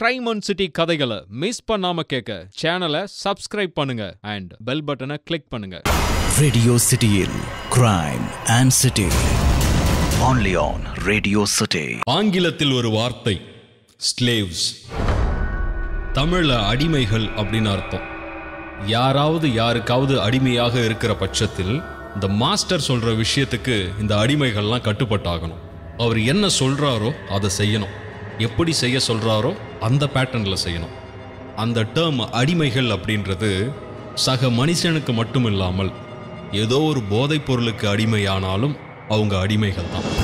Crime and city கதைகளை miss பண்ணாம கேட்க சேனலை சப்ஸ்கிரைப் பண்ணுங்க அண்ட் பெல் பட்டனை கிளிக் பண்ணுங்க. ரேடியோ சிட்டியில் crime and city only on radio city. ஆங்கிலத்தில் ஒரு வார்த்தை ஸ்லேவ்ஸ், தமிழ்ல அடிமைகள் அப்படின்னு அர்த்தம். யாராவது யாருக்காவது அடிமையாக இருக்கிற பட்சத்தில் இந்த மாஸ்டர் சொல்ற விஷயத்துக்கு இந்த அடிமைகள்லாம் கட்டுப்பட்டாகணும். அவர் என்ன சொல்றாரோ அதை செய்யணும், எப்படி செய்ய சொல்றாரோ அந்த பேட்டர்ன்ல செய்யணும். அந்த டேர்ம் அடிமைகள் அப்படின்றது சக மனுஷனுக்கு மட்டும் இல்லாமல் ஏதோ ஒரு போதைப் பொருளுக்கு அடிமையானாலும் அவங்க அடிமைகள் தான்.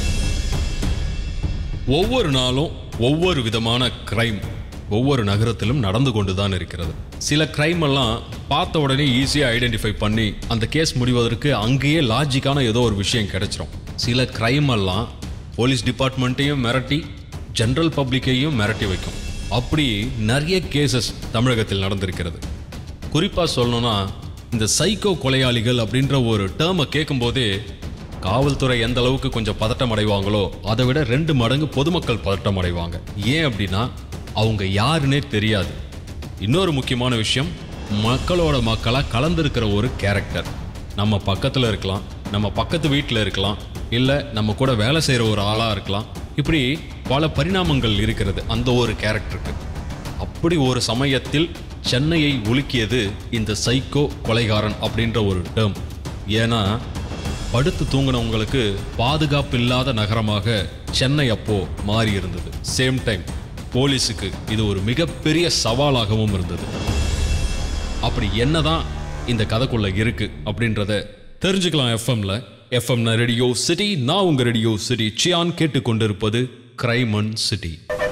ஒவ்வொரு நாளும் ஒவ்வொரு விதமான கிரைம் ஒவ்வொரு நகரத்திலும் நடந்து கொண்டுதான் இருக்கிறது. சில கிரைம் எல்லாம் பார்த்த உடனே ஈஸியாக ஐடென்டிஃபை பண்ணி அந்த கேஸ் முடிவதற்கு அங்கேயே லாஜிக்கான ஏதோ ஒரு விஷயம் கிடைச்சிரும். சில கிரைம் எல்லாம் போலீஸ் டிபார்ட்மெண்ட்டையும் மிரட்டி ஜெனரல் பப்ளிக்கையும் மிரட்டி வைக்கும். அப்படி நிறைய கேசஸ் தமிழகத்தில் நடந்திருக்கிறது. குறிப்பாக சொல்லணும்னா இந்த சைக்கோ கொலையாளிகள் அப்படின்ற ஒரு டேர்மை கேட்கும் போதே காவல்துறை எந்த அளவுக்கு கொஞ்சம் பதட்டம் அடைவாங்களோ அதை விட 2 மடங்கு பொதுமக்கள் பதட்டம் அடைவாங்க. ஏன் அப்படின்னா அவங்க யாருன்னே தெரியாது. இன்னொரு முக்கியமான விஷயம், மக்களோட மக்களாக கலந்துருக்கிற ஒரு கேரக்டர். நம்ம பக்கத்தில் இருக்கலாம், நம்ம பக்கத்து வீட்டில் இருக்கலாம், இல்லை நம்ம கூட வேலை செய்கிற ஒரு ஆளாக இருக்கலாம். இப்படி பல பரிணாமங்கள் இருக்கிறது அந்த ஒரு கேரக்டருக்கு. அப்படி ஒரு சமயத்தில் சென்னையை உலுக்கியது இந்த சைக்கோ கொலைகாரன் அப்படின்ற ஒரு டேர்ம். ஏன்னா படுத்து தூங்கினவங்களுக்கு பாதுகாப்பு இல்லாத நகரமாக சென்னை அப்போ மாறி இருந்தது. சேம் டைம் போலீஸுக்கு இது ஒரு மிகப்பெரிய சவாலாகவும் இருந்தது. அப்படி என்னதான் இந்த கதைக்குள்ள இருக்கு அப்படின்றத தெரிஞ்சுக்கலாம் எஃப்எம்ல. எஃப்எம் ரேடியோ சிட்டி, நான் உங்க ரேடியோ சிட்டி சியான் கேட்டுக்கொண்டிருப்பது crime and city.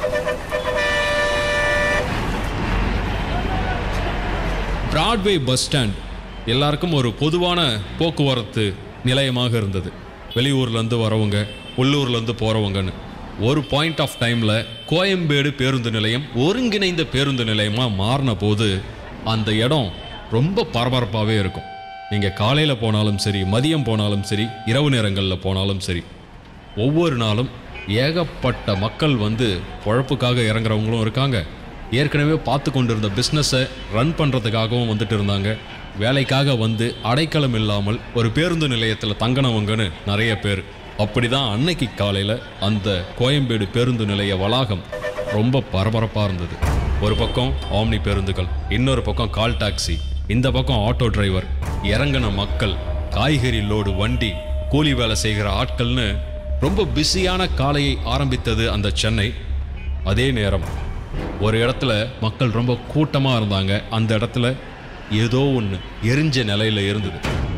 Broadway bus stand எல்லாருக்கும் ஒரு பொதுவான போக்குவரத்து நிலையமாக இருந்தது. வெளியூர்லேருந்து வரவங்க, உள்ளூர்லேருந்து போகிறவங்கன்னு ஒரு பாயிண்ட் ஆஃப் டைமில் கோயம்பேடு பேருந்து நிலையம் ஒருங்கிணைந்த பேருந்து நிலையமாக மாறின போது அந்த இடம் ரொம்ப பரபரப்பாகவே இருக்கும். நீங்கள் காலையில் போனாலும் சரி, மதியம் போனாலும் சரி, இரவு நேரங்களில் போனாலும் சரி, ஒவ்வொரு நாளும் ஏகப்பட்ட மக்கள் வந்து பொழப்புக்காக இறங்குறவங்களும் இருக்காங்க. ஏற்கனவே பார்த்து கொண்டிருந்த பிஸ்னஸை ரன் பண்ணுறதுக்காகவும் வந்துட்டு இருந்தாங்க. வேலைக்காக வந்து அடைக்கலம் இல்லாமல் ஒரு பேருந்து நிலையத்தில் தங்கினவங்கன்னு நிறைய பேர். அப்படி தான் அன்னைக்கு காலையில் அந்த கோயம்பேடு பேருந்து நிலைய வளாகம் ரொம்ப பரபரப்பாக இருந்தது. ஒரு பக்கம் ஆம்னி பேருந்துகள், இன்னொரு பக்கம் கால் டாக்ஸி, இந்த பக்கம் ஆட்டோ டிரைவர், இறங்கின மக்கள், காய்கறி லோடு வண்டி, கூலி வேலை செய்கிற ஆட்கள்னு ரொம்ப பிஸியான காலையை ஆரம்பித்தது அந்த சென்னை. அதே நேரம் ஒரு இடத்துல மக்கள் ரொம்ப கூட்டமாக இருந்தாங்க. அந்த இடத்துல ஏதோ ஒன்று எரிஞ்ச நிலையில் இருந்தது.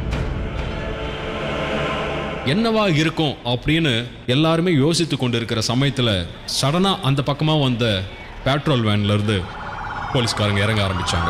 என்னவா இருக்கும் அப்படின்னு எல்லாருமே யோசித்து கொண்டு இருக்கிற சமயத்தில் சடனாக அந்த பக்கமாக வந்த பெட்ரோல் வேன்லேருந்து போலீஸ்காரங்க இறங்க ஆரம்பித்தாங்க.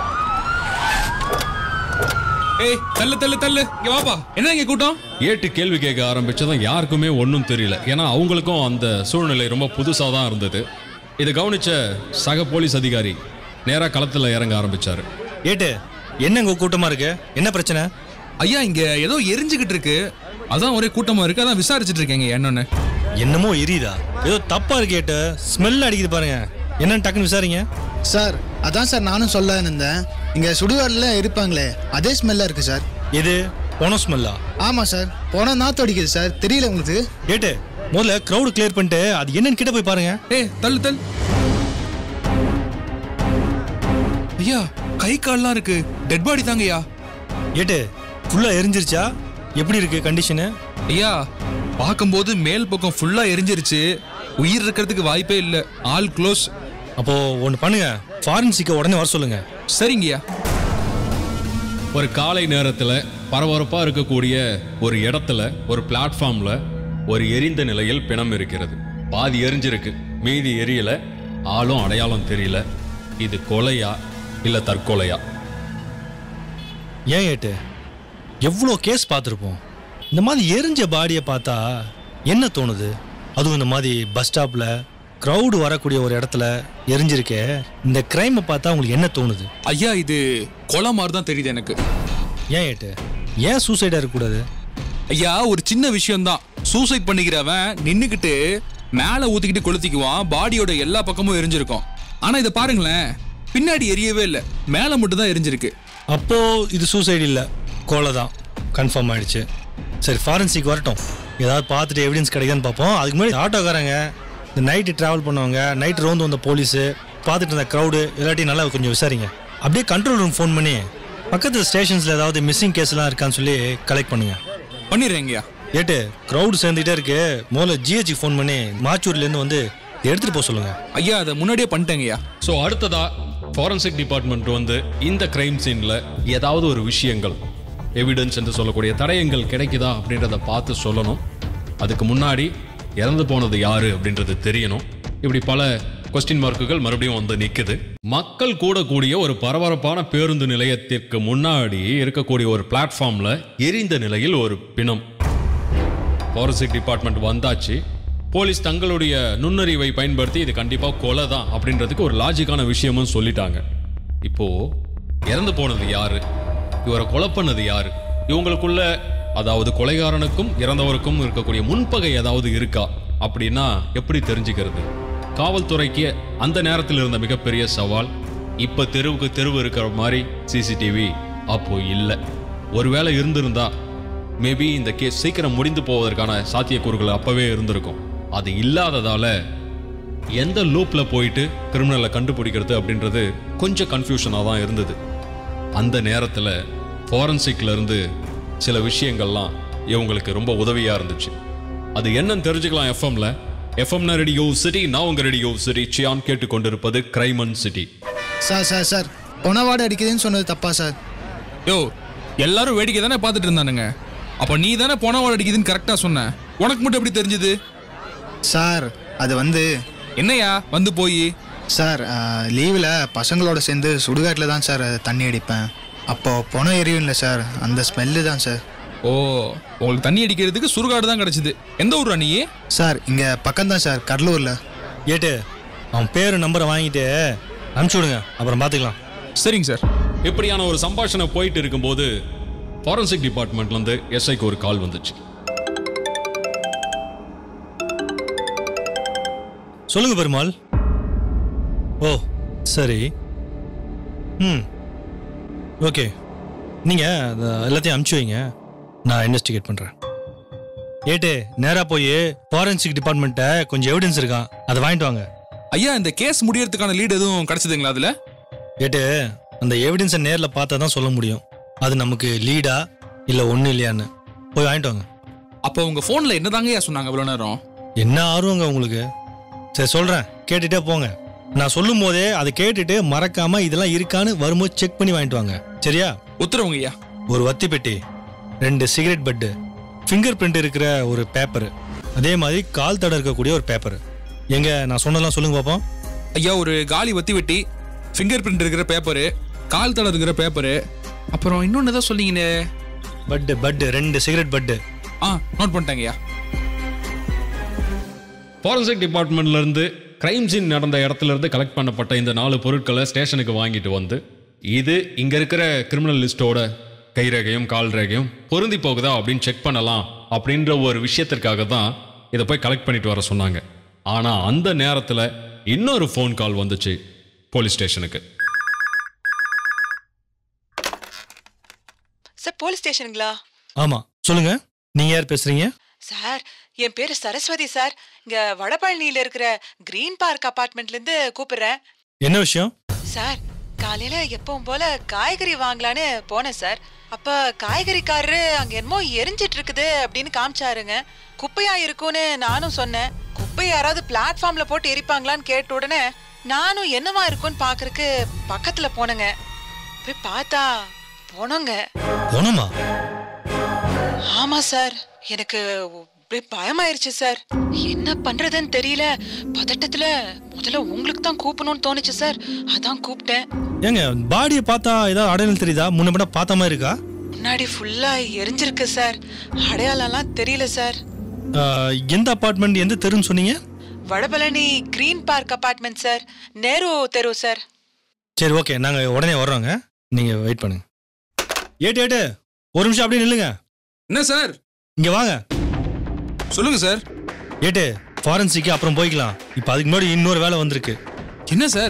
ஏய் தள்ளு தள்ளு தள்ளு, இங்க வாப்பா, என்ன இங்க கூட்டம்? ஏட்டு கேள்வி கேட்க ஆரம்பிச்சதும் யாருக்குமே ஒன்றும் தெரியல. ஏன்னா அவங்களுக்கும் அந்த சூழ்நிலை ரொம்ப புதுசாக தான் இருந்தது. இதை கவனிச்ச சக போலீஸ் அதிகாரி நேராக களத்தில் இறங்க ஆரம்பிச்சாரு. ஏட்டு, என்ன இங்க கூட்டமா இருக்கு, என்ன பிரச்சனை? ஐயா, இங்க ஏதோ எரிஞ்சுக்கிட்டு இருக்கு, அதான் ஒரே கூட்டமா இருக்கு, அதான் விசாரிச்சுட்டு இருக்கேங்க. என்னமோ எரியுதா, ஏதோ தப்பா இருக்கு ஏட்டு, ஸ்மெல் அடிக்குது பாருங்க, என்னன்னு டக்குன்னு விசாரிங்க. சார், அதான் சார் நானும் சொல்ல இருந்தேன், இங்க சுடுகாடுல இருப்பாங்களே அதே ஸ்மெல்லா இருக்கு சார். எது, போன ஸ்மெல்லா? ஆமா சார், போன நாத்து அடிக்குது சார், தெரியல உங்களுக்கு? ஏட்டு, முதல்ல கிரவுட் கிளியர் பண்ணிட்டு அது என்னன்னு கிட்ட போய் பாருங்க. ஏய் தள்ளு தள்ளு. ஐயா, கை கால்லாம் இருக்கு, டெட் பாடி தாங்கய்யா. ஏட்டு, ஃபுல்லா எரிஞ்சிருச்சா? எப்படி இருக்கு கண்டிஷனு? ஐயா, பார்க்கும்போது மேல் பக்கம் ஃபுல்லா எரிஞ்சிருச்சு, உயிர் இருக்கிறதுக்கு வாய்ப்பே இல்லை, ஆல் க்ளோஸ். அப்போ ஒன்று பண்ணுங்க, ஃபாரன்சிக்க உடனே வர சொல்லுங்க. சரிங்கய்யா. ஒரு காலை நேரத்தில் பரபரப்பாக இருக்கக்கூடிய ஒரு இடத்துல, ஒரு பிளாட்ஃபார்மில் ஒரு எரிந்த நிலையில் பிணம் இருக்கிறது. பாதி எரிஞ்சிருக்கு, மீதி எரியல. ஆளும் அடையாளம் தெரியல. இது கொலையா இல்லை தற்கொலையா? ஏன் ஏட்டு, எவ்வளோ கேஸ் பார்த்துருப்போம், இந்த மாதிரி எரிஞ்ச பாடியை பார்த்தா என்ன தோணுது? அதுவும் இந்த மாதிரி பஸ் ஸ்டாப்பில் க்ரௌடு வரக்கூடிய ஒரு இடத்துல எரிஞ்சிருக்கே, இந்த கிரைமை பார்த்தா உங்களுக்கு என்ன தோணுது? ஐயா, இது கொலை மாதிரி தான் தெரியுது எனக்கு. ஏன் ஏட்டு, ஏன் சூசைடாக இருக்கக்கூடாது? ஐயா, ஒரு சின்ன விஷயம்தான். சூசைட் பண்ணிக்கிறவன் நின்னுக்கிட்டு மேலே ஊத்திக்கிட்டு கொளுத்திக்குவான், பாடியோட எல்லா பக்கமும் எரிஞ்சிருக்கும். ஆனா இதை பாருங்களேன், பின்னாடி எரியவே இல்லை, மேலே மட்டும் தான் எரிஞ்சிருக்கு. அப்போ இது சூசைடு இல்லை, கொலை தான் கன்ஃபார்ம் ஆயிடுச்சு. சரி, ஃபாரன்சிக் வரட்டும், ஏதாவது பார்த்துட்டு எவிடன்ஸ் கிடைக்குதுன்னு பார்ப்போம். அதுக்கு முன்னாடி ஆட்டோக்காரங்க, இந்த நைட்டு ட்ராவல் பண்ணுவாங்க, நைட் ரோந்து வந்த போலீஸு, பார்த்துட்டு இருந்த க்ரௌடு எல்லாத்தையும் நல்லா கொஞ்சம் விசாரிங்க. அப்படியே கண்ட்ரோல் ரூம் ஃபோன் பண்ணி பக்கத்து ஸ்டேஷன்ஸில் ஏதாவது மிஸ்ஸிங் கேஸ்லாம் இருக்கான்னு சொல்லி கலெக்ட் பண்ணுங்க. பண்ணிடுறேங்கய்யா. ஏட்டு க்ரௌடு சேர்ந்துகிட்டே இருக்கு, முதல்ல ஜிஹெச்சுக்கு ஃபோன் பண்ணி மாச்சூர்லேருந்து வந்து எடுத்துகிட்டு போக சொல்லுங்க. ஐயா அதை முன்னாடியே பண்ணிட்டேங்கய்யா. ஸோ அடுத்ததா ஃபாரன்சிக் டிபார்ட்மெண்ட் வந்து இந்த கிரைம் சீன்ல ஏதாவது ஒரு விஷயங்கள், எவிடன்ஸ் என்று சொல்லக்கூடிய தடயங்கள் கிடைக்குதா அப்படின்றத பார்த்து சொல்லணும். அதுக்கு முன்னாடி இறந்து போனது யாரு அப்படின்றது தெரியணும். இப்படி பல கொஸ்டின் மார்க்குகள் மறுபடியும் வந்து நிற்குது. மக்கள் கூடக்கூடிய ஒரு பரபரப்பான பேருந்து நிலையத்திற்கு முன்னாடி இருக்கக்கூடிய ஒரு பிளாட்ஃபார்ம்ல எரிந்த நிலையில் ஒரு பிணம். ஃபாரன்சிக் டிபார்ட்மெண்ட் வந்தாச்சு. போலீஸ் தங்களுடைய நுண்ணறிவை பயன்படுத்தி இது கண்டிப்பா கொலை தான் அப்படின்றதுக்கு ஒரு லாஜிக்கான விஷயமும் சொல்லிட்டாங்க. இப்போ இறந்து போனது யாரு, இவரை கொலை பண்ணது யாரு, இவங்களுக்குள்ள அதாவது கொலைகாரனுக்கும் இறந்தவருக்கும் இருக்கக்கூடிய முன்பகை ஏதாவது இருக்கா அப்படின்னா எப்படி தெரிஞ்சுக்கிறது? காவல்துறைக்கு அந்த நேரத்தில் இருந்த மிகப்பெரிய சவால், இப்ப தெருவுக்கு தெருவு இருக்கிற மாதிரி சிசிடிவி அப்போ இல்லை. ஒருவேளை இருந்திருந்தா மேபி இந்த கேஸ் சீக்கிரம் முடிந்து போவதற்கான சாத்தியக்கூறுகள் அப்பவே இருந்திருக்கும். அது இல்லாததால எந்த லூப்ல போயிட்டு கிரிமினலை கண்டுபிடிக்கிறது அப்படின்றது கொஞ்சம் கன்ஃபியூஷனாக தான் இருந்தது. அந்த நேரத்தில் ஃபாரன்சிக்ல இருந்து சில விஷயங்கள்லாம் இவங்களுக்கு ரொம்ப உதவியா இருந்துச்சு. அது என்னன்னு தெரிஞ்சுக்கலாம் எஃப்எம்ல. எஃப்எம்னா ரேடியோ சிட்டி, நான் உங்க ரேடியோ சிட்டி சியான் கேட்டுக்கொண்டிருப்பது கிரைம் அண்ட் சிட்டி. சார் பொனவாடு அடிக்குதுன்னு சொன்னது தப்பா சார்? யோ, எல்லாரும் வேடிக்கை தானே பார்த்துட்டு இருந்தானுங்க. அப்போ நீ தானே பொனவாடு அடிக்குதுன்னு கரெக்டாக சொன்ன, உனக்கு மட்டும் எப்படி தெரிஞ்சுது? சார் அது வந்து என்னையா வந்து போய் சார் லீவில் பசங்களோட சேர்ந்து சுடுகாட்டில் தான் சார் தண்ணி அடிப்பேன். அப்போ பொணம் எரியும் இல்லை சார், அந்த ஸ்மெல்லு தான் சார். ஓ, உங்களுக்கு தண்ணி அடிக்கிறதுக்கு சுடுகாடு தான் கிடச்சிது. எந்த ஊர் நீ? சார் இங்கே பக்கம்தான் சார், கடலூரில். ஏட்டு அவன் பேர் நம்பரை வாங்கிட்டு அனுப்பிச்சி விடுங்க, அப்புறம் பார்த்துக்கலாம். சரிங்க சார். இப்படியான ஒரு சம்பாஷணை போயிட்டு இருக்கும்போது ஃபாரன்சிக் டிபார்ட்மெண்ட்லேருந்து எஸ்ஐக்கு ஒரு கால் வந்துச்சு. சொல்லுங்க பெருமாள். ஓ சரி, ஓகே, நீங்கள் எல்லாத்தையும் அனுப்பிச்சி வைங்க, நான் இன்வெஸ்டிகேட் பண்ணுறேன். ஏட்டு நேராக போய் ஃபாரன்சிக் டிபார்ட்மெண்ட்டை கொஞ்சம் எவிடன்ஸ் இருக்கான், அதை வாங்கிட்டு வாங்க. ஐயா, இந்த கேஸ் முடியறதுக்கான லீடு எதுவும் கிடைச்சதுங்களா அதில்? ஏட்டு அந்த எவிடன்ஸை நேரில் பார்த்தா தான் சொல்ல முடியும் அது நமக்கு லீடா இல்லை ஒன்றும் இல்லையான்னு. போய் வாங்கிட்டு வாங்க. அப்போ உங்கள் ஃபோனில் என்னதாங்க ஐயா சொன்னாங்க இவ்வளோ நேரம்? என்ன ஆர்வங்க உங்களுக்கு? சரி சொல்கிறேன், கேட்டுகிட்டே போங்க. நான் சொல்லும் போதே அதை கேட்டுட்டு மறக்காம இதெல்லாம் இருக்கான்னு வரும்போது செக் பண்ணி வாங்கிட்டு வாங்க, சரியா? உத்தரவுங்க ஐயா. ஒரு வத்தி பெட்டி, 2 சிகரெட் பட்டு, ஃபிங்கர் பிரிண்ட் இருக்கிற ஒரு பேப்பர், அதே மாதிரி கால் தடம் இருக்கக்கூடிய ஒரு பேப்பர். எங்க நான் சொன்னதெல்லாம் சொல்லுங்க பார்ப்போம். ஐயா, ஒரு காலி வத்தி வெட்டி, ஃபிங்கர் பிரிண்ட் இருக்கிற பேப்பரு, கால் தடம் இருக்கிற பேப்பரு, அப்புறம் இன்னொன்று ஏதோ சொன்னீங்கன்னு. பட்டு 2 சிகரெட் பட்டு. நோட் பண்ணிட்டாங்க ஐயா. ஃபாரன்சிக் டிபார்ட்மெண்ட்ல இருந்து கிரைம் சீன் நடந்த இடத்துல இருந்து கலெக்ட் பண்ணப்பட்ட இந்த 4 பொருட்களை ஸ்டேஷனுக்கு வாங்கிட்டு வந்து இது இங்க இருக்கிற கிரிமினல் லிஸ்டோட கைரேகையும் கால் ரேகையும் பொருந்தி போகுதா அப்படின்னு செக் பண்ணலாம் அப்படின்ற ஒரு விஷயத்திற்காக தான் இதை போய் கலெக்ட் பண்ணிட்டு வர சொன்னாங்க. ஆனா அந்த நேரத்துல இன்னொரு ஃபோன் கால் வந்துச்சு போலீஸ் ஸ்டேஷனுக்கு. சார், போலீஸ் ஸ்டேஷனுங்களா? ஆமா சொல்லுங்க, நீங்க யார் பேசுறீங்க? சார், என் பேரு சரஸ்வதி சார். இங்க வடபழனியில இருக்கிற கிரீன் பார்க் அபார்ட்மெண்ட்ல இருந்து கூப்பிடுறேன். என்ன விஷயம்? சார், காலையில எப்பவும் போல காய்கறி வாங்கலான்னு போனேன் சார். அப்ப காய்கறிக்காரரு அங்க என்னமோ எரிஞ்சிட்டு இருக்குது அப்படின்னு காமிச்சாருங்க. குப்பையா இருக்கும்னு நானும் சொன்னேன். குப்பை யாராவது பிளாட்ஃபார்ம்ல போட்டு எரிப்பாங்களான்னு கேட்ட உடனே நானும் என்னவா இருக்கும்னு பாக்குறதுக்கு பக்கத்துல போனேங்க. போய் பார்த்தா போனோங்க. போனோமா? ஆமா சார், எனக்கு பயமாயிருச்சு சார். என்ன பண்றதுன்னு தெரியல. பதட்டத்துல முதல்ல உங்களுக்கு தான் கூப்பிடணும்னு தோணுச்சு சார், அதான் கூப்பிட்டேன். ஏங்க பாடியை பார்த்தா ஏதாவது அடையாளம் தெரியுதா? முன்ன பார்த்த மாதிரி இருக்கா? முன்னாடி ஃபுல்லா எரிஞ்சிருக்கு சார், அடையாளம்லாம் தெரியல சார். எந்த அபார்ட்மெண்ட், எந்த தெருன்னு சொன்னீங்க? Vadapalani green park apartment sir, Nehru தெரு சார். சரி ஓகே, நாங்க உடனே வர்றோங்க, நீங்க வெயிட் பண்ணுங்க. ஏட்டு ஒரு நிமிஷம் அப்படியே நில்லுங்க. என்ன சார்? இங்க வாங்க. சொல்லுங்க சார். ஏட்டு ஃபாரன்சிக்கு அப்புறம் போய்க்கலாம், இப்போ அதுக்கு முன்னாடி இன்னொரு வேலை வந்திருக்கு. என்ன சார்?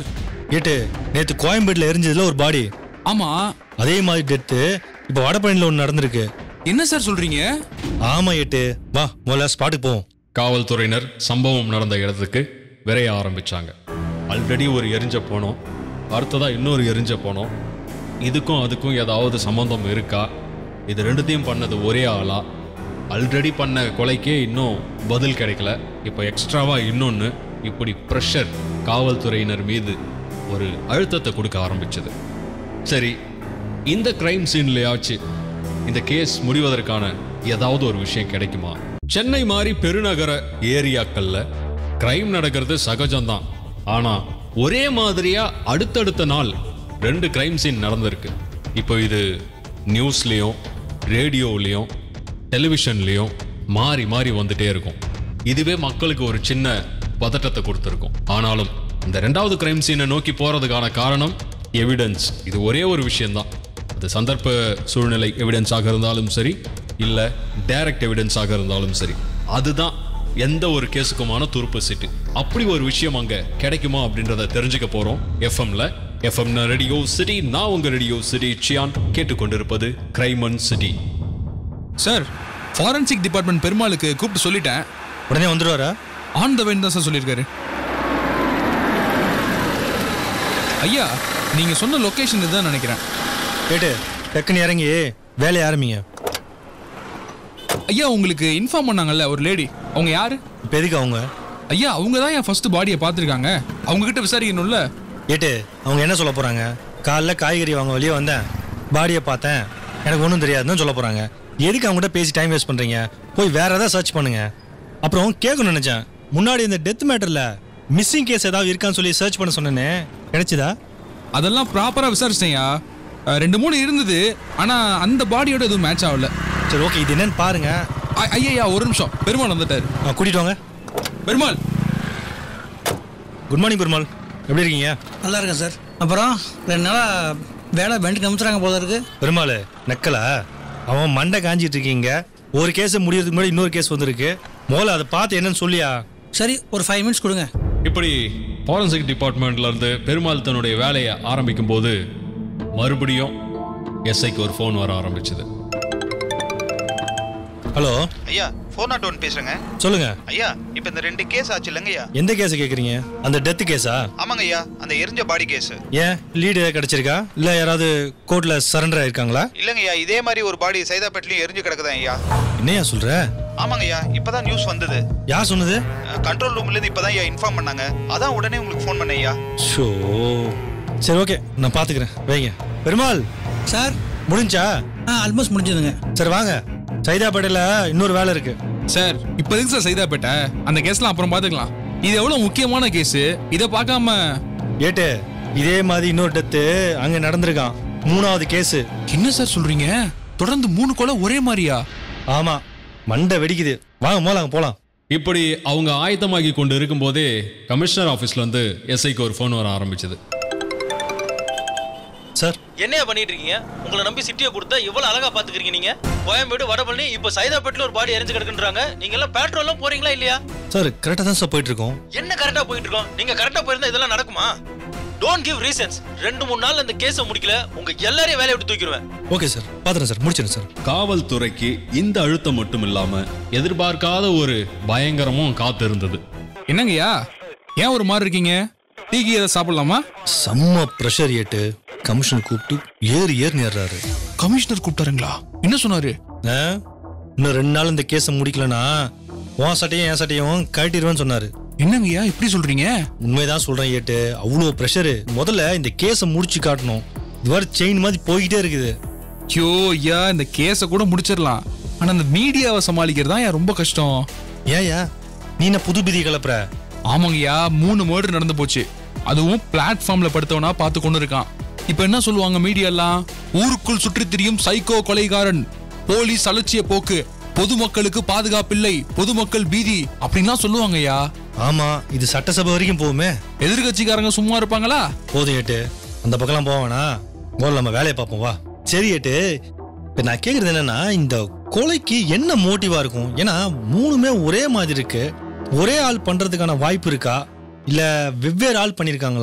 ஏட்டு நேத்து கோயம்பேட்டில் எரிஞ்சதுல ஒரு பாடி, ஆமா. அதே மாதிரி டெத்து இப்ப வடபழனியில் ஒன்று நடந்திருக்கு. என்ன சார் சொல்றீங்க? ஆமா ஏட்டு, வா முதல்ல ஸ்பாட்டுக்கு போவோம். காவல்துறையினர் சம்பவம் நடந்த இடத்துக்கு விரைய ஆரம்பிச்சாங்க. ஆல்ரெடி ஒரு எரிஞ்ச போனோம், அடுத்ததா இன்னொரு எரிஞ்ச போனோம். இதுக்கும் அதுக்கும் ஏதாவது சம்பந்தம் இருக்கா? இது ரெண்டுத்தையும் பண்ணது ஒரே ஆளா? ஆல்ரெடி பண்ண கொலைக்கே இன்னும் பதில் கிடைக்கல, இப்போ எக்ஸ்ட்ராவா இன்னொன்று. இப்படி ப்ரெஷர் காவல்துறையினர் மீது ஒரு அழுத்தத்தை கொடுக்க ஆரம்பிச்சது. சரி, இந்த கிரைம் சீன்லயாச்சு இந்த கேஸ் முடிவதற்கான ஏதாவது ஒரு விஷயம் கிடைக்குமா? சென்னை மாதிரி பெருநகர ஏரியாக்கள்ல கிரைம் நடக்கிறது சகஜம்தான். ஆனா ஒரே மாதிரியா அடுத்தடுத்த நாள் 2 கிரைம் சீன் நடந்திருக்கு. இப்போ இது நியூஸ்லயும் ரேடியோலையும் டெலிவிஷன்லயும் மாறி மாறி வந்துட்டே இருக்கும். இதுவே மக்களுக்கு ஒரு சின்ன பதட்டத்தை கொடுத்துருக்கும். ஆனாலும் இந்த 2வது கிரைம் சீனை நோக்கி போறதுக்கான காரணம் எவிடன்ஸ். இது ஒரே ஒரு விஷயம்தான். அது சந்தர்ப்ப சூழ்நிலை எவிடன்ஸாக இருந்தாலும் சரி, இல்ல டைரக்ட் எவிடன்ஸாக இருந்தாலும் சரி, அதுதான் எந்த ஒரு கேஸுக்குமான துருப்பு சீட்டு. அப்படி ஒரு விஷயம் அங்க கிடைக்குமா அப்படின்றத தெரிஞ்சுக்க போறோம் எஃப்எம்ல. FM radio city. நான் உங்க ரேடியோ சிட்டி சியான். கேட்டுக்கொண்டிருப்பது crime and city. Sir, forensic department பெருமாளுக்கு கூப்பிட்டு சொல்லிட்டேன். உடனே வந்துடுவாரா? ஆன் த வேன் தான் சார் சொல்லியிருக்காரு. ஐயா, நீங்க சொன்ன லொகேஷன் இதுதான் நினைக்கிறேன். கேட்டு டக்குன்னு இறங்கி வேலையை ஆரம்பிங்க. ஐயா, உங்களுக்கு இன்ஃபார்ம் பண்ணாங்கல்ல ஒரு லேடி, அவங்க யாரு? இப்போ எதுக்கு அவங்க? ஐயா, அவங்க தான் என் ஃபர்ஸ்ட் பாடியை பார்த்துருக்காங்க. அவங்க கிட்ட விசாரிக்கணும்ல. ஏட்டு அவங்க என்ன சொல்ல போறாங்க? காலைல காய்கறி வாங்க வெளியே வந்தேன், பாடியை பார்த்தேன், எனக்கு ஒன்றும் தெரியாதுன்னு சொல்ல போறாங்க. எதுக்கு அவங்ககிட்ட பேசி டைம் வேஸ்ட் பண்றீங்க? போய் வேற ஏதாவது சர்ச் பண்ணுங்க. அப்புறம் கேட்கணும்னு நினைச்சேன், முன்னாடி இந்த டெத் மேட்டர்ல மிஸ்ஸிங் கேஸ் ஏதாவது இருக்கான்னு சொல்லி சர்ச் பண்ண சொன்னேனே, கிடைச்சதா? அதெல்லாம் ப்ராப்பரா விசாரிச்சிட்டேன்யா. 2-3 இருந்தது, ஆனா அந்த பாடியோட எதுவும் மேட்ச் ஆகல. சரி, ஓகே, இது என்னன்னு பாருங்க. ஐயா, ஒரு நிமிஷம். பெருமாள் வந்துட்டாரு. கூட்டிட்டு வாங்க. பெருமாள், குட் மார்னிங் பெருமாள், எப்படி இருக்கீங்க? நல்லா இருக்கேன் சார். அப்புறம் 2 நாளாக வேலை பெண்டுக்கு அமுத்துறாங்க போல இருக்கு. பெருமாள் நக்கலா? அவன் மண்டை காஞ்சிட்டு இருக்கீங்க. ஒரு கேஸ் முடியறதுக்கு முன்னாடி இன்னொரு கேஸ் வந்திருக்கு. முதல்ல அதை பார்த்து என்னன்னு சொல்லியா? சரி, ஒரு 5 மினிட்ஸ் கொடுங்க. இப்படி ஃபாரன்சிக் டிபார்ட்மெண்ட்ல இருந்து பெருமாள் தன்னுடைய வேலையை ஆரம்பிக்கும் போது மறுபடியும் எஸ்ஐக்கு ஒரு ஃபோன் வர ஆரம்பிச்சது. ஹலோ ஐயா, 401 பேசுறேங்க. சொல்லுங்க ஐயா, இப்போ இந்த 2 கேஸ் ஆச்சு இல்லைங்க ஐயா? எந்த கேஸ் கேக்குறீங்க? அந்த டெத் கேஸா? ஆமாங்க ஐயா, அந்த எரிஞ்ச பாடி கேஸ். ஏன் லீடு கிடைச்சிருக்கா? இல்ல யாராவது கோர்ட்ல சரண்டர் ஆயிருக்காங்களா? இல்லைங்க ஐயா, இதே மாதிரி ஒரு பாடி சைதாப்பேட்லயும் எரிஞ்சு கிடக்குதான் ஐயா. என்னையா சொல்ற? ஆமாங்க ஐயா, இப்பதான் நியூஸ் வந்தது. யார் சொன்னது? கண்ட்ரோல் ரூம்ல இருந்து இப்பதான் ஐயா இன்ஃபார்ம் பண்ணாங்க. அதான் உடனே உங்களுக்கு ஃபோன் பண்ணேன் ஐயா. ஷோ, சரி ஓகே, நான் பாத்துக்கிறேன், வைங்க. பெருமாள் சார், முடிஞ்சா? ஆல்மோஸ்ட் முடிஞ்சதுங்க. சரி வாங்க, சைதாப்பேட்டையில இன்னொரு வேலை இருக்கு. சார், இப்போ எதுக்கு சார் சைதாப்பேட்டை? அந்த கேஸ்லாம் அப்புறம் பார்த்துக்கலாம். இது எவ்வளவு முக்கியமான கேஸ், இதை பார்க்காம. ஏட்டு, இதே மாதிரி இன்னொரு டெத்து அங்க நடந்திருக்கான், 3வது கேஸ். என்ன சார் சொல்றீங்க? தொடர்ந்து 3 கொலை ஒரே மாதிரியா? ஆமா, மண்டை வெடிக்குது. வாங்க போலாம் போலாம். இப்படி அவங்க ஆயத்தமாகி கொண்டு இருக்கும் போதே கமிஷனர் ஆபீஸ்ல இருந்து எஸ்ஐக்கு ஒரு ஃபோன் வர ஆரம்பிச்சது. சார், என்னையா பண்ணிட்டு இருக்கீங்க? உங்களை நம்பி சிட்டியை கொடுத்தா இவ்வளவு அழகா பாத்துக்கிறீங்க நீங்க. கோயம்பேடு வடபழனி இப்போ சைதாப்பேட்டில் ஒரு பாடி எரிஞ்சு கிடக்குன்றாங்க. நீங்க எல்லாம் பெட்ரோல்லாம் போறீங்களா இல்லையா? சார் கரெக்டா தான் சார் போயிட்டு இருக்கோம். என்ன கரெக்டா போயிட்டு இருக்கோம்? நீங்க கரெக்டா போயிருந்தா இதெல்லாம் நடக்குமா? Don't give reasons. 2-3 நாள் அந்த கேஸை முடிக்கல, உங்க எல்லாரையும் வேலையை விட்டு தூக்கிடுவேன். ஓகே சார், பாத்துறேன் சார், முடிச்சிடுறேன் சார். காவல்துறைக்கு இந்த அழுத்தம் மட்டும் இல்லாம எதிர்பார்க்காத ஒரு பயங்கரமும் காத்து இருந்தது. என்னங்கய்யா, ஏன் ஒரு மாதிரி இருக்கீங்க? டீக்கு எதை சாப்பிடலாமா? செம்ம ப்ரெஷர் ஏட்டு. கமிஷனர் கூப்பிட்டு ஏறி நேர்றாரு. கமிஷனர் கூப்பிட்டாருங்களா? என்ன சொன்னாரு? இன்னும் 2 நாள் இந்த கேஸை முடிக்கலனா உன் சட்டையும் என் சட்டையும் கட்டிடுவேன்னு சொன்னாரு. என்னங்கய்யா இப்படி சொல்றீங்க? உண்மைதான் சொல்றேன் ஏட்டு, அவ்வளோ ப்ரெஷரு. முதல்ல இந்த கேஸை முடிச்சு காட்டணும். இதுவரை செயின் மாதிரி போய்கிட்டே இருக்குது. ஐயோ ஐயா, இந்த கேஸை கூட முடிச்சிடலாம், ஆனா அந்த மீடியாவை சமாளிக்கிறது தான் ரொம்ப கஷ்டம். ஏயா நீ என்ன புது பிதி கிளப்புற? ஆமாங்கய்யா, 3 மர்டர் நடந்து போச்சு. அதுவும் பிளாட்ஃபார்ம்ல படுத்தவனா பார்த்து கொண்டு இருக்கான். இப்ப என்ன சொல்லுவாங்க மீடியாலாம்? ஊருக்குள் சுற்றி திரியும் சைக்கோ கொலைகாரன், போலீஸ் அலட்சிய போக்கு, பொதுமக்களுக்கு பாதுகாப்பில்லை, பொதுமக்கள் பீதி அப்படின்லாம் சொல்லுவாங்கய்யா. ஆமா, இது சட்டசபை வரைக்கும் போகுமே. எதிர்கட்சிக்காரங்க சும்மா இருப்பாங்களா? போதும் ஏட்டு, அந்த பக்கம்லாம் போவானா? முதல்ல நம்ம வேலையை பார்ப்போம் வா. சரி ஏட்டு, இப்ப நான் கேக்குறது என்னன்னா, இந்த கொலைக்கு என்ன மோட்டிவா இருக்கும்? ஏன்னா 3மே ஒரே மாதிரி இருக்கு. ஒரே ஆள் பண்றதுக்கான வாய்ப்பு இருக்கா, இல்ல வெவ்வேறு ஆள் பண்ணிருக்காங்களா,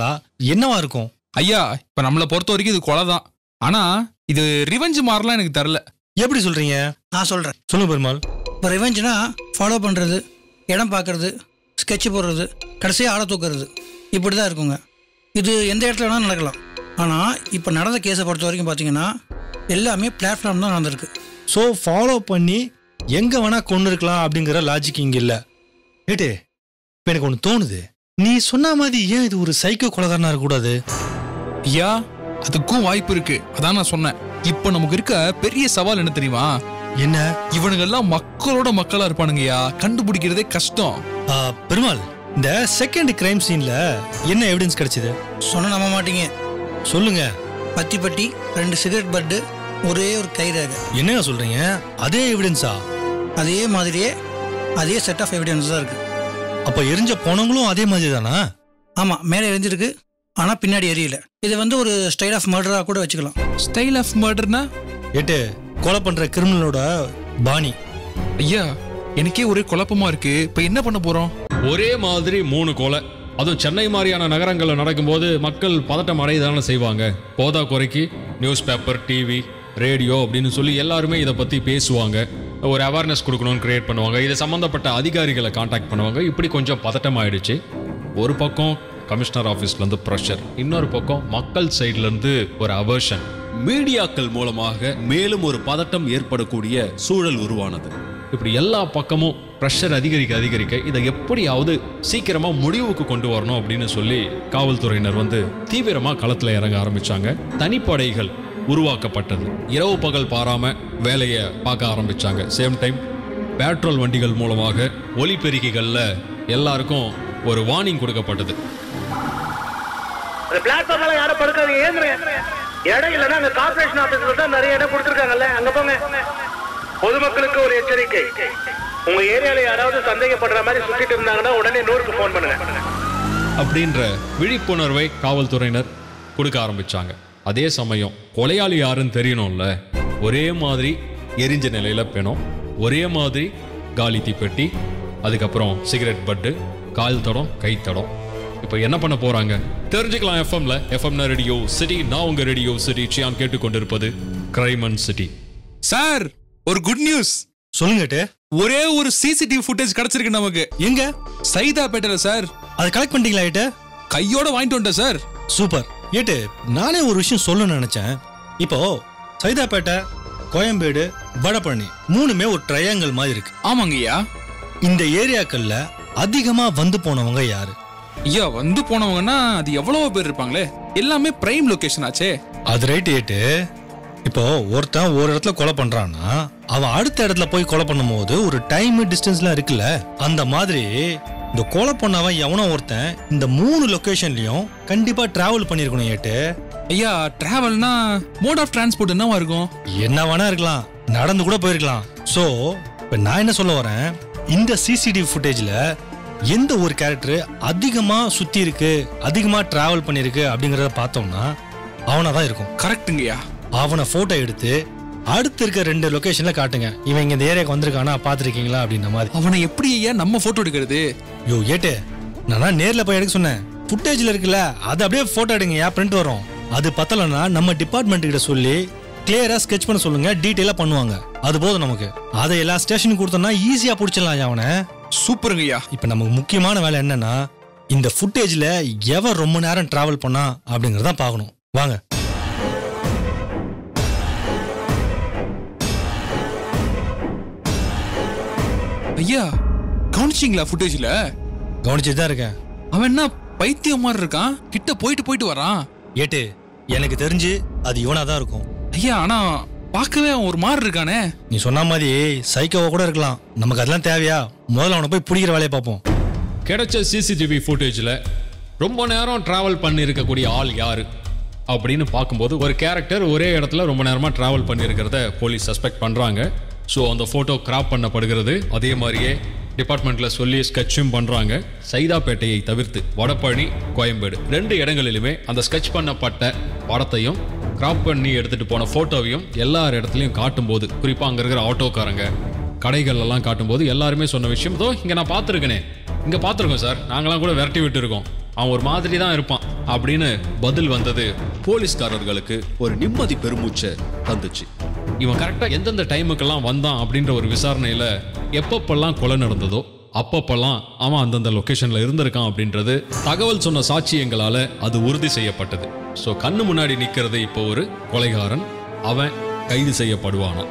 என்னவா இருக்கும்? ஐயா இப்ப நம்மளை பொறுத்த வரைக்கும் இது கொலை தான். ஆனா இது ரிவெஞ்ச் மாறலாம் எனக்கு தெரியல. எப்படி சொல்றீங்க? நான் சொல்கிறேன். சொல்லுங்க பெருமாள். இப்போ ரிவெஞ்சுனா ஃபாலோ பண்ணுறது, இடம் பார்க்குறது, ஸ்கெட்சு போடுறது, கடைசியாக ஆளை தூக்குறது, இப்படி தான் இருக்குங்க. இது எந்த இடத்துல வேணாலும் நடக்கலாம். ஆனால் இப்போ நடந்த கேஸை பொறுத்த வரைக்கும் பார்த்தீங்கன்னா எல்லாமே பிளாட்ஃபார்ம் தான் நடந்திருக்கு. ஸோ ஃபாலோ பண்ணி எங்கே வேணால் கொண்டு இருக்கலாம் அப்படிங்கிற லாஜிக் இங்கே இல்லை. ஏட்டே, இப்போ எனக்கு ஒன்று தோணுது. நீ சொன்ன மாதிரி ஏன் இது ஒரு சைக்கோ கொலைகாரனா இருக்கக்கூடாது? ஐயா அதுக்கும் வாய்ப்பு இருக்கு. அதான் நான் சொன்னேன். இப்போ நமக்கு இருக்க பெரிய சவால் என்ன தெரியுமா? என்ன? இவனுங்கெல்லாம் மக்களோட மக்களா இருப்பானுங்கய்யா, கண்டுபிடிக்கிறதே கஷ்டம். பெருமாள், இந்த செகண்ட் கிரைம் சீன்ல என்ன எவிடன்ஸ் கிடைச்சது? சொன்ன நம்ப மாட்டீங்க. சொல்லுங்க. பத்தி 2 சிகரெட் பட்டு, ஒரே ஒரு கைரேகை. என்னங்க சொல்றீங்க? அதே எவிடன்ஸா? அதே மாதிரியே அதே செட் ஆஃப் எவிடன்ஸ் தான் இருக்கு. அப்ப எரிஞ்ச போனவங்களும் அதே மாதிரி தானா? ஆமா, மேலே எரிஞ்சிருக்கு, ஆனா பின்னாடி எரியல. இது வந்து ஒரு ஸ்டைல் ஆஃப் மர்டரா கூட வச்சுக்கலாம். ஸ்டைல் ஆஃப் மர்டர்னா? ஏட்டு, கொலை பண்ற கிரிமினலோட பாணி. ஐயா எனக்கே ஒரே குழப்பமா இருக்கு. இப்ப என்ன பண்ண போறோம்? ஒரே மாதிரி 3 கொலை, அதுவும் சென்னை மாதிரியான நகரங்களில் நடக்கும்போது மக்கள் பதட்டம் அடையதானே செய்வாங்க. போதா குறைக்கு நியூஸ் பேப்பர், டிவி, ரேடியோ அப்படின்னு சொல்லி எல்லாருமே இதை பற்றி பேசுவாங்க. ஒரு அவேர்னஸ் கொடுக்கணும்னு கிரியேட் பண்ணுவாங்க. இது சம்மந்தப்பட்ட அதிகாரிகளை காண்டாக்ட் பண்ணுவாங்க. இப்படி கொஞ்சம் பதட்டம் ஆயிடுச்சு. ஒரு பக்கம் கமிஷனர் ஆஃபீஸ்லேருந்து ப்ரெஷர், இன்னொரு பக்கம் மக்கள் சைட்லேருந்து ஒரு அவர்ஷன். மீடியாக்கள் மூலமாக மேலும் ஒரு பதட்டம் ஏற்படக்கூடிய சூழல் உருவானது. இப்படி எல்லா பக்கமும் ப்ரெஷர் அதிகரிக்க இதை எப்படியாவது சீக்கிரமா முடிவுக்கு கொண்டு வரணும் அப்படின்னு சொல்லி காவல்துறையினர் தீவிரமா களத்துல இறங்க ஆரம்பிச்சாங்க. தனிப்படைகள் உருவாக்கப்பட்டது. இரவு பகல் பாராம வேலையை பார்க்க ஆரம்பிச்சாங்க. சேம் டைம் பெட்ரோல் வண்டிகள் மூலமாக ஒலிபெருக்கிகள்ல எல்லாருக்கும் ஒரு வார்னிங் கொடுக்கப்பட்டது. பிளாட்ஃபார்ம்ல யாரும் படுக்காதீங்க, இடம் இல்லைன்னா அந்த கார்பரேஷன் ஆபீஸ்ல தான் நிறைய இடம் கொடுத்துருக்காங்கல்ல, அங்க போங்க. பொதுமக்களுக்கு ஒரு எச்சரிக்கை, உங்க ஏரியால யாராவது சந்தேகப்படுற மாதிரி சுத்திட்டு இருந்தாங்கன்னா உடனே 100க்கு போன் பண்ணுங்க அப்படின்ற விழிப்புணர்வை காவல்துறையினர் கொடுக்க ஆரம்பிச்சாங்க. அதே சமயம் கொலையாளி யாருன்னு தெரியணும்ல. ஒரே மாதிரி எரிஞ்ச நிலையில பெணம், ஒரே மாதிரி காலி தீப்பெட்டி, அதுக்கப்புறம் சிகரெட் பட்டு, கால் தடம், கை தடம். இப்போ என்ன பண்ண போறாங்க தெரிஞ்சுக்கலாம். எஃப்எம்ல ரேடியோ சிட்டி. நான் உங்க ரேடியோ சிட்டி சியான் கேட்டுக்கொண்டிருப்பது கிரைம் அண்ட் சிட்டி. சார் ஒரு குட் நியூஸ். சொல்லுங்க. ஒரே ஒரு சிசிடிவி ஃபுட்டேஜ் கிடைச்சிருக்கு நமக்கு. எங்க? சைதாப்பேட்டையில சார். அதை கலெக்ட் பண்ணிட்டீங்களா? ஏட்டு கையோட வாங்கிட்டு வந்துட்டேன் சார். சூப்பர். ஏட்டு, நானே ஒரு விஷயம் சொல்லணும்னு நினைச்சேன். இப்போ சைதாப்பேட்டை, கோயம்பேடு, வடபழனி 3மே ஒரு ட்ரையாங்கிள் மாதிரி இருக்கு. ஆமாங்கய்யா. இந்த ஏரியாக்கள்ல அதிகமா போனவங்க யாரு? ஐயா போனவங்கன்னா அது எவ்வளவு பேர் இருப்பாங்களே. எல்லாமே பிரைம் லொகேஷன் ஆச்சே. அது ரைட். ஏட்டு, இப்போ ஒருத்தன் ஒரு இடத்துல கொலை பண்றான்னா அவன் அடுத்த இடத்துல போய் கொலை பண்ணும் போது ஒரு டைம் டிஸ்டன்ஸ்லாம் இருக்குல்ல, அந்த மாதிரி இந்த கொலை பண்ணவன் எவனோ ஒருத்தன் இந்த 3 லொகேஷன்லயும் கண்டிப்பா டிராவல் பண்ணிருக்கணும். ஏட்டு ஐயா, டிராவல்னா மோட் ஆஃப் டிரான்ஸ்போர்ட் என்னவா இருக்கும்? என்ன வேணா இருக்கலாம், நடந்து கூட போயிருக்கலாம். சோ இப்ப நான் என்ன சொல்ல வரேன், இந்த சிசிடிவி ஃபுட்டேஜ்ல எந்த ஒரு கேரக்டர் அதிகமா சுத்தி இருக்கு, அதிகமா டிராவல் பண்ணிருக்கு அப்படிங்கறத பார்த்தோம்னா அவனாதான் இருக்கும். கரெக்ட்டுங்கய்யா. அவனை போட்டோ எடுத்து அடுத்து இருக்க 2 லொகேஷன்ல காட்டுங்க. இவன் இங்க இந்த ஏரியாக்கு வந்திருக்கானா பாத்துருக்கீங்களா அப்படின்ற மாதிரி. அவனை எப்படி ஐயா நம்ம போட்டோ எடுக்கிறது? யோ ஏட்டு, நான் நேர்ல போய் எடுக்க சொன்னேன். ஃபுட்டேஜ்ல இருக்குல்ல, அது அப்படியே போட்டோ எடுங்க, பிரிண்ட் வரும். அது பத்தலன்னா நம்ம டிபார்ட்மெண்ட் கிட்ட சொல்லி கிளியரா ஸ்கெட்ச் பண்ண சொல்லுங்க, டீடைலா பண்ணுவாங்க. அது போதும் நமக்கு. அதை எல்லா ஸ்டேஷனுக்கு கொடுத்தோம்னா ஈஸியா பிடிச்சிடலாம் அவனை. சூப்பருங்கய்யா. இப்ப நமக்கு முக்கியமான வேலை என்னன்னா, இந்த ஃபுட்டேஜ்ல எவன் ரொம்ப நேரம் டிராவல் பண்ணா அப்படிங்கறத பார்க்கணும். வாங்க. ஐயா கவனிச்சிங்களா? ஃபுட்டேஜ்ல கவனிச்சுட்டு தான் இருக்கேன். அவன் என்ன பைத்தியம் மாதிரி இருக்கான், கிட்ட போயிட்டு வரான். ஏட்டு, எனக்கு தெரிஞ்சு அது இவனாதான் இருக்கும். ஐயா ஆனா பார்க்கவே அவன் ஒரு மாதிரி இருக்கானே. நீ சொன்ன மாதிரி சைக்கோவா கூட இருக்கலாம். நமக்கு அதெல்லாம் தேவையா? முதல்ல அவனை போய் பிடிக்கிற வேலையை பார்ப்போம். கிடைச்ச சிசிடிவி ஃபுட்டேஜில் ரொம்ப நேரம் டிராவல் பண்ணி இருக்கக்கூடிய ஆள் யாரு அப்படின்னு பார்க்கும்போது ஒரு கேரக்டர் ஒரே இடத்துல ரொம்ப நேரமாக டிராவல் பண்ணியிருக்கிறத போலீஸ் சஸ்பெக்ட் பண்ணுறாங்க. ஸோ அந்த ஃபோட்டோ கிராப் பண்ணப்படுகிறது. அதே மாதிரியே டிபார்ட்மெண்ட்டில் சொல்லி ஸ்கெட்சும் பண்ணுறாங்க. சைதாப்பேட்டையை தவிர்த்து வடபழனி, கோயம்பேடு 2 இடங்களிலுமே அந்த ஸ்கெட்ச் பண்ணப்பட்ட படத்தையும் கிராப் பண்ணி எடுத்துகிட்டு போன ஃபோட்டோவையும் எல்லார் இடத்துலையும் காட்டும்போது, குறிப்பாக அங்கே இருக்கிற ஆட்டோக்காரங்க, கடைகள் எல்லாம் காட்டும்போது எல்லாருமே சொன்ன விஷயம், இதோ இங்கே நான் பார்த்துருக்கேனே, இங்கே பார்த்துருக்கோம் சார், நாங்களாம் கூட விரட்டி விட்டு இருக்கோம், அவன் ஒரு மாதிரி தான் இருப்பான் அப்படின்னு பதில் வந்தது போலீஸ்காரர்களுக்கு ஒரு நிம்மதி பெருமூச்சை தந்துச்சு. இவன் கரெக்டா எந்தெந்த டைமுக்கெல்லாம் வந்தான் அப்படின்ற ஒரு விசாரணையில எப்பப்பெல்லாம் கொலை நடந்ததோ அப்பப்பெல்லாம் அவன் அந்தந்த லொகேஷன்ல இருந்திருக்கான் அப்படின்றது தகவல் சொன்ன சாட்சியங்களால அது உறுதி செய்யப்பட்டது. ஸோ கண்ணு முன்னாடி நிக்கிறது இப்போ ஒரு கொலைகாரன், அவன் கைது செய்யப்படுவானா.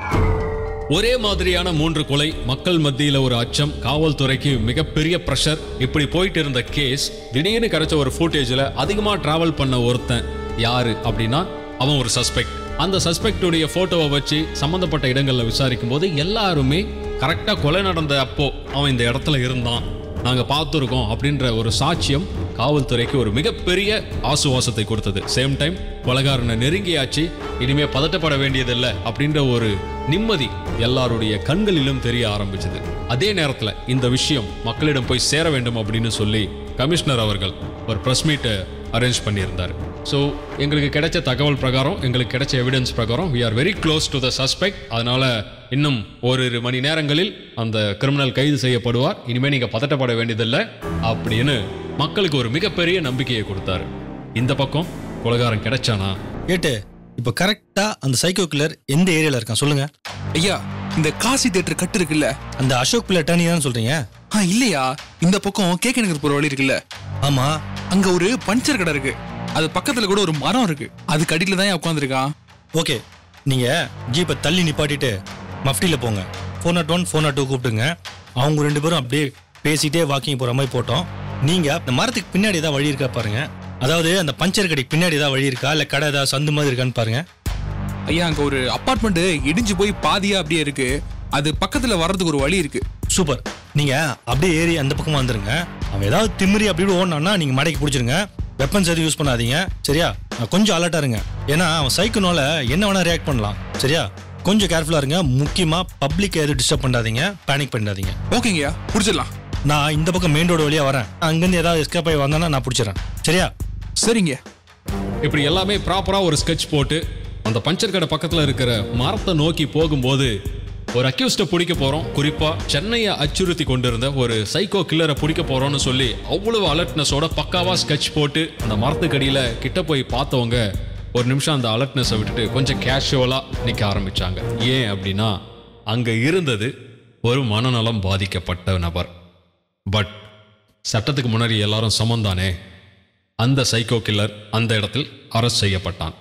ஒரே மாதிரியான 3 கொலை, மக்கள் மத்தியில ஒரு அச்சம், காவல்துறைக்கு மிகப்பெரிய பிரஷர், இப்படி போயிட்டு இருந்த கேஸ் திடீர்னு கிடைச்ச ஒரு ஃபுட்டேஜ்ல அதிகமா டிராவல் பண்ண ஒருத்தன் யாரு அப்படின்னா அவன் ஒரு சஸ்பெக்ட். அந்த சஸ்பெக்டுடைய போட்டோவை வச்சு சம்பந்தப்பட்ட இடங்கள்ல விசாரிக்கும் போது எல்லாருமே கரெக்டா கொலை நடந்த அப்போ அவன் இந்த இடத்துல இருந்தான், நாங்க பார்த்துருக்கோம் அப்படின்ற ஒரு சாட்சியம் காவல்துறைக்கு ஒரு மிகப்பெரிய ஆசுவாசத்தை கொடுத்தது. சேம் டைம் கொலைகாரனை நெருங்கியாச்சு, இனிமே பதட்டப்பட வேண்டியதில்லை அப்படின்ற ஒரு நிம்மதி எல்லாருடைய கண்களிலும் தெரிய ஆரம்பிச்சது. அதே நேரத்துல இந்த விஷயம் மக்களிடம் போய் சேர வேண்டும் அப்படின்னு சொல்லி கமிஷனர் அவர்கள் ஒரு பிரஸ் மீட்டை அரேஞ்ச் பண்ணியிருந்தார். ஸோ எங்களுக்கு கிடைச்ச தகவல் பிரகாரம், எங்களுக்கு கிடைச்ச எவிடன்ஸ் பிரகாரம் we are very close to the suspect. அதனால இன்னும் ஓரிரு மணி நேரங்களில் அந்த கிரிமினல் கைது செய்யப்படுவார், இனிமே நீங்க பதட்டப்பட வேண்டியதில்லை அப்படின்னு மக்களுக்கு ஒரு மிகப்பெரிய நம்பிக்கையை கொடுத்தாரு. இந்த பக்கம் கொலைகாரன் கிடைச்சானா? கேட்டு இப்போ கரெக்டா அந்த சைக்கோ கில்லர் எந்த ஏரியால இருக்கான் சொல்லுங்க. ஐயா, இந்த காசி தியேட்டர் கட்டு இருக்குல்ல, அந்த அசோக் பிள்ளை டர்னி தான் சொல்றீங்க? இல்லையா, இந்த பக்கம் கேக்க நகர் போற வழி இருக்குல்ல, ஆமா, அங்க ஒரு பஞ்சர் கடை இருக்கு, அது பக்கத்துல கூட ஒரு மரம் இருக்கு, அதுக்கு அடியில தான் உட்காந்துருக்கான். ஓகே, நீங்க ஜீப்பை தள்ளி நிப்பாட்டிட்டு மஃப்டில போங்க, 401 402 கூப்பிட்டுங்க. அவங்க 2 பேரும் அப்படியே பேசிட்டே வாக்கிங் போற மாதிரி போட்டோம். நீங்க அந்த மரத்துக்கு பின்னாடி ஏதாவது வழி இருக்கா பாருங்க, அதாவது அந்த பஞ்சர் கடைக்கு பின்னாடி ஏதாவது வழி இருக்கா, இல்ல கடை ஏதாவது சந்து மாதிரி இருக்கான்னு பாருங்க. ஐயா, அங்க ஒரு அபார்ட்மெண்ட் இடிஞ்சு போய் பாதியா அப்படியே இருக்கு, அது பக்கத்துல வர்றதுக்கு ஒரு வழி இருக்கு. சூப்பர், நீங்க அப்படியே ஏறி அந்த பக்கமா வந்துருங்க. அவன் ஏதாவது திமிரி அப்படி ஓடனான்னா நீங்க மடைக்கு பிடிச்சிருங்க, வெப்பன்ஸ் எதுவும் யூஸ் பண்ணாதீங்க, சரியா? கொஞ்சம் அலர்ட்டா இருங்க, ஏன்னா அவன் சைக்கினால என்ன வேணா ரியாக்ட் பண்ணலாம், சரியா? கொஞ்சம் கேர்ஃபுல்லா இருங்க, முக்கியமா பப்ளிக் எதுவும் டிஸ்டர்ப் பண்ணாதீங்க, பேனிக் பண்ணாதீங்க. ஓகேங்கய்யா, பிடிச்சிடலாம். நான் இந்த பக்கம் மெயின் ரோடு வழியா வரேன், அங்கிருந்து ஏதாவது எஸ்கேப் ஆகி வந்தானா நான் பிடிச்சிடறேன், சரியா? சரிங்க. இப்படி எல்லாமே ப்ராப்பரா ஒரு ஸ்கெட்ச் போட்டு அந்த பஞ்சர் கடை பக்கத்துல இருக்கிற மரத்தை நோக்கி போகும்போது ஒரு அக்யூஸ்ட பிடிக்க போறோம், குறிப்பா சென்னையை அச்சுறுத்தி கொண்டிருந்த ஒரு சைக்கோ கில்லரை பிடிக்க போறோம்னு சொல்லி அவ்வளவு அலர்ட்னஸோட பக்காவா ஸ்கெட்ச் போட்டு அந்த மரத்துக்கடியில கிட்ட போய் பார்த்தவங்க ஒரு நிமிஷம் அந்த அலர்ட்னஸை விட்டுட்டு கொஞ்சம் கேஷுவலா நிக்க ஆரம்பிச்சாங்க. ஏன் அப்படின்னா அங்க இருந்தது ஒரு மனநலம் பாதிக்கப்பட்ட நபர். பட் சட்டத்துக்கு முன்னாடி எல்லாரும் சமந்தானே. அந்த சைக்கோ கில்லர் அந்த இடத்தில் அரெஸ்ட் செய்யப்பட்டான்.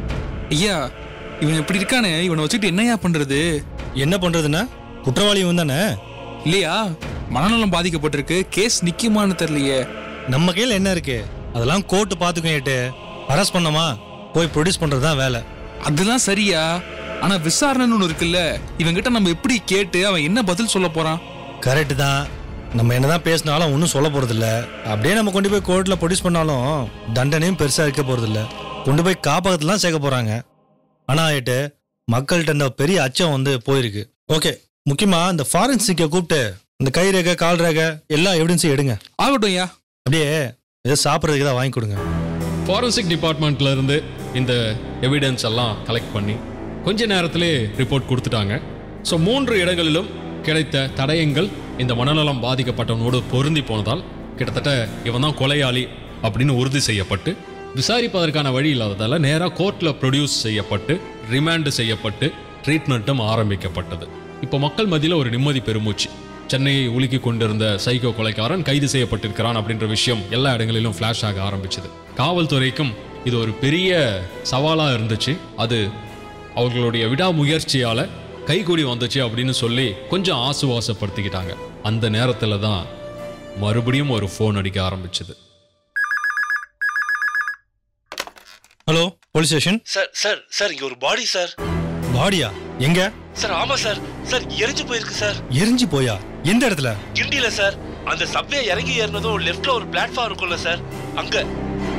ஐயா, இவன் இப்படி இருக்கானே, இவனை வச்சுட்டு என்னையா பண்றது? என்ன பண்றதுன்னா குற்றவாளி இவன் தானே? இல்லையா, மனநலம் பாதிக்கப்பட்டிருக்கு, கேஸ் நிக்குமான்னு தெரியலையே. நம்ம கையில என்ன இருக்கு, அதெல்லாம் கோர்ட்டு பாத்துக்கிட்டு அரெஸ்ட் பண்ணமா போய் ப்ரொடியூஸ் பண்றதுதான் வேலை. அதெல்லாம் சரியா, ஆனா விசாரணைன்னு ஒண்ணு இருக்குல்ல, இவங்கிட்ட நம்ம எப்படி கேட்டு அவன் என்ன பதில் சொல்ல போறான்? கரெக்ட் தான், நம்ம என்னதான் பேசினாலும் ஒன்றும் சொல்ல போறது இல்ல. அப்படியே நம்ம கொண்டு போய் கோர்ட்ல ப்ரொடியூஸ் பண்ணாலும் தண்டனையும் பெருசா இருக்க போறது இல்ல, கொண்டு போய் காப்பகத்துலாம் சேர்க்க போறாங்க. ஆனா ஆயிட்டு மக்கள்கிட்ட இந்த பெரிய அச்சம் வந்து போயிருக்கு. ஓகே, முக்கியமா இந்த ஃபாரன்சிக்கை கூப்பிட்டு இந்த கை ரேகை கால் ரேகை எல்லா எவிடன்ஸையும் எடுங்க. ஆகட்டும் ஐயா. அப்படியே ஏதோ சாப்பிட்றதுக்கு தான் வாங்கி கொடுங்க. ஃபாரன்சிக் டிபார்ட்மெண்ட்ல இருந்து இந்த எவிடன்ஸ் எல்லாம் கலெக்ட் பண்ணி கொஞ்ச நேரத்திலே ரிப்போர்ட் கொடுத்துட்டாங்க. ஸோ 3 இடங்களிலும் கிடைத்த தடயங்கள் இந்த மனநலம் பாதிக்கப்பட்டவனோடு பொருந்தி போனதால் கிட்டத்தட்ட இவன் தான் கொலையாளி அப்படின்னு உறுதி செய்யப்பட்டு விசாரிப்பதற்கான வழி இல்லாததால நேராக கோர்ட்டில் ப்ரொடியூஸ் செய்யப்பட்டு ரிமாண்ட் செய்யப்பட்டு ட்ரீட்மெண்ட்டும் ஆரம்பிக்கப்பட்டது. இப்போ மக்கள் மத்தியில் ஒரு நிம்மதி பெருமூச்சு. சென்னையை உலுக்கி கொண்டிருந்த சைக்கோ கொலைக்காரன் கைது செய்யப்பட்டிருக்கிறான் அப்படின்ற விஷயம் எல்லா இடங்களிலும் ஃபிளாஷ் ஆக ஆரம்பிச்சது. காவல்துறைக்கும் இது ஒரு பெரிய சவாலாக இருந்துச்சு. அது அவர்களுடைய விடாமுயற்சியால கைகூடி வந்துச்சு அப்படின்னு சொல்லி கொஞ்சம் ஆசுவாசப்படுத்திக்கிட்டாங்க. அந்த நேரத்தில் தான் மறுபடியும் ஒரு ஃபோன் அடிக்க ஆரம்பிச்சது. Hello, police station. சார் இங்க ஒரு பாடி சார். பாடியா? எங்க சார்? ஆமா சார், எரிஞ்சு போயிருக்கு சார். எரிஞ்சு போயா? எந்த இடத்துல? கிண்டில சார். அந்த சப்வே இறங்கி ஏறினதும் லெஃப்ட்ல ஒரு பிளாட்ஃபார்ம் இருக்கும்ல சார், அங்க.